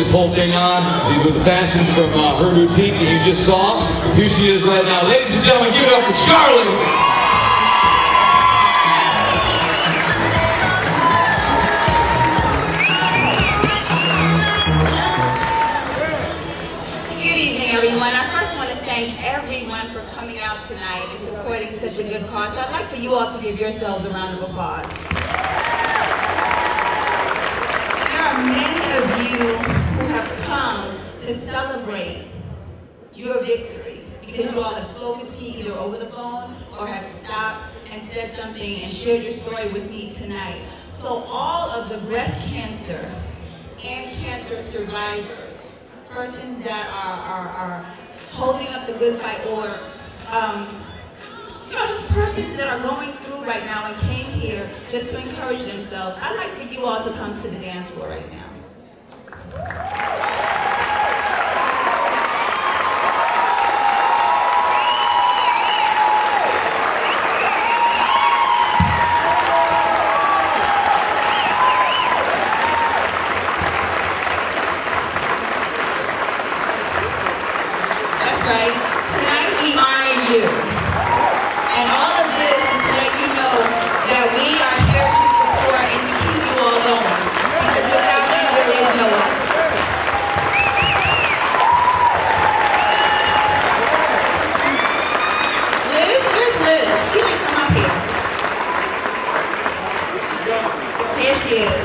this whole thing on. These were the fashions from her boutique that you just saw. Here she is right now. Ladies and gentlemen, give it up for Charlie. Everyone for coming out tonight and supporting such a good cause. So I'd like for you all to give yourselves a round of applause. There are many of you who have come to celebrate your victory because you all have spoken to me either over the phone or have stopped and said something and shared your story with me tonight. So all of the breast cancer and cancer survivors, persons that are holding up the good fight, or just persons that are going through right now and came here just to encourage themselves. I'd like for you all to come to the dance floor right now. Tonight we honor you. And all of this is to let you know that we are here to support and to keep you all going. Because without you, there is no us. Liz, where's Liz? She didn't come up here. There she is.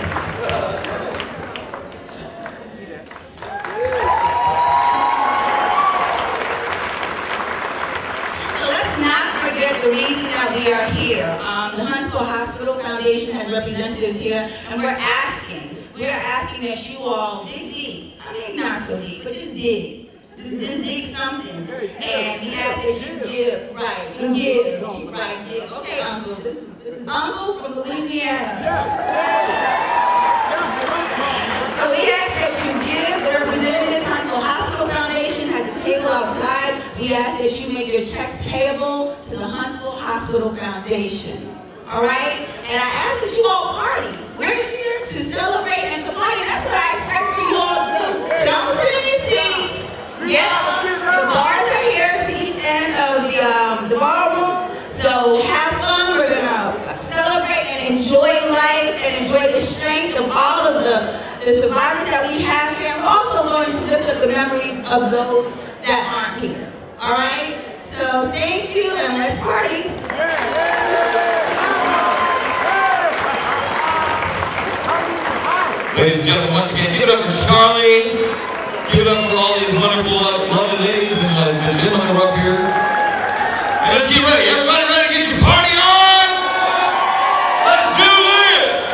The reason that we are here, the Huntsville Hospital Foundation has representatives here, and we're asking that you all dig deep. I mean, not so deep, but just dig. Just dig something. And we ask that you give, right, and give, right, give. Okay, Uncle. This is Uncle from Louisiana. So we ask that you give. The representatives, Huntsville Hospital Foundation has a table outside. We ask that you make your checks payable to the Huntsville Hospital Foundation. All right? And I ask that you all party. We're here to celebrate and to party. That's what I expect for you all to do. So don't sit in your seats. Yeah, the bars are here to each end of the ballroom. So have fun. We're going to celebrate and enjoy life and enjoy the strength of all of the survivors that we have here. We're also going to lift up the memories of those that aren't here. All right? So thank you, and let's party. Ladies and gentlemen, once again, give it up for Charlie. Give it up for all these wonderful, lovely ladies and the gentlemen who are up here. And let's get ready. Everybody ready to get your party on? Let's do this!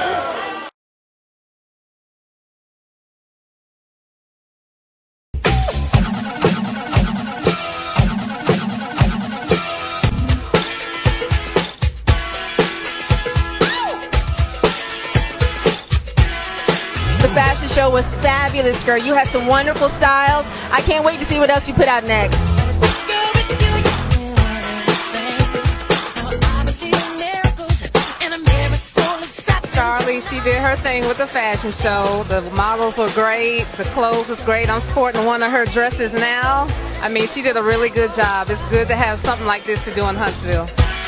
Fashion show was fabulous, girl. You had some wonderful styles. I can't wait to see what else you put out next. Charlie, she did her thing with the fashion show. The models were great. The clothes was great. I'm sporting one of her dresses now. I mean, she did a really good job. It's good to have something like this to do in Huntsville.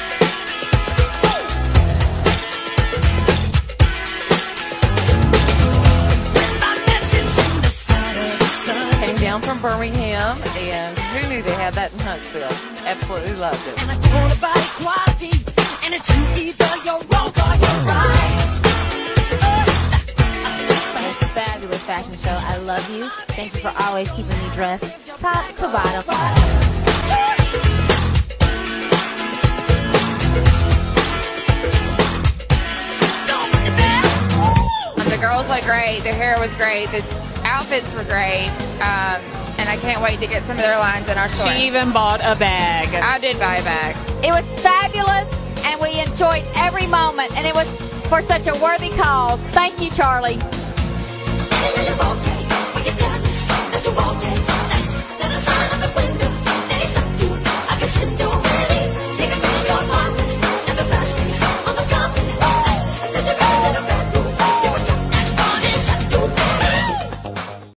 From Birmingham, and who knew they had that in Huntsville? Absolutely loved it. And I told about equality, and it's either you're wrong or you're right. It's a fabulous fashion show. I love you. Thank you for always keeping me dressed top to bottom. The girls look great. The hair was great. The outfits were great. And I can't wait to get some of their lines in our store. She even bought a bag. I did buy a bag. It was fabulous, and we enjoyed every moment, and it was for such a worthy cause. Thank you, Charlie.